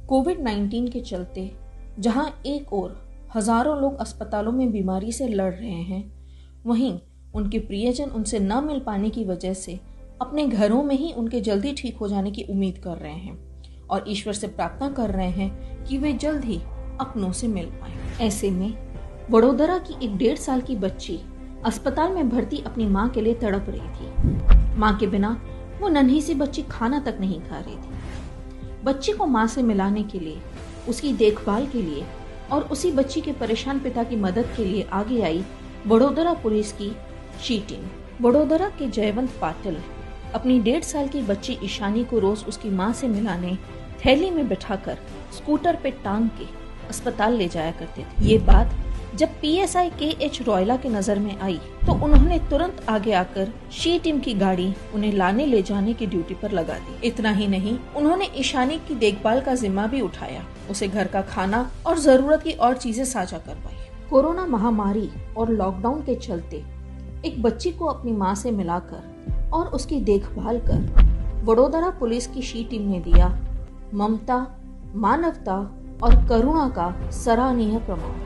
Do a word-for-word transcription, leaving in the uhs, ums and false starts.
Covid nineteen के चलते जहां एक ओर हजारों लोग अस्पतालों में बीमारी से लड़ रहे हैं, वहीं उनके प्रियजन उनसे न मिल पाने की वजह से अपने घरों में ही उनके जल्दी ठीक हो जाने की उम्मीद कर रहे हैं और ईश्वर से प्रार्थना कर रहे हैं कि वे जल्द ही अपनों से मिल पाएं। ऐसे में वडोदरा की एक डेढ़ साल की बच्ची अस्पताल में भर्ती अपनी माँ के लिए तड़प रही थी। माँ के बिना वो नन्ही सी बच्ची खाना तक नहीं खा रही थी। बच्ची को माँ से मिलाने के लिए, उसकी देखभाल के लिए और उसी बच्ची के परेशान पिता की मदद के लिए आगे आई वडोदरा पुलिस की शी टीम। वडोदरा के जयवंत पाटिल अपनी डेढ़ साल की बच्ची ईशानी को रोज उसकी माँ से मिलाने थैली में बिठाकर स्कूटर पे टांग के अस्पताल ले जाया करते थे। ये बात जब पीएसआई के एच रॉयला के नजर में आई तो उन्होंने तुरंत आगे आकर शी टीम की गाड़ी उन्हें लाने ले जाने की ड्यूटी पर लगा दी। इतना ही नहीं, उन्होंने ईशानी की देखभाल का जिम्मा भी उठाया, उसे घर का खाना और जरूरत की और चीजें साझा करवाई। कोरोना महामारी और लॉकडाउन के चलते एक बच्ची को अपनी माँ से मिलाकर और उसकी देखभाल कर वडोदरा पुलिस की शी टीम ने दिया ममता, मानवता और करुणा का सराहनीय प्रमाण।